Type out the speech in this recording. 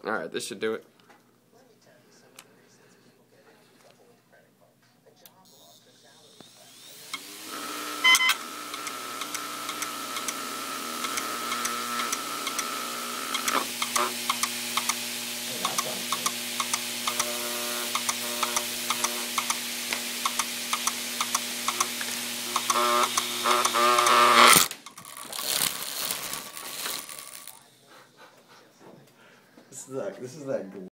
Alright, this should do it. This is that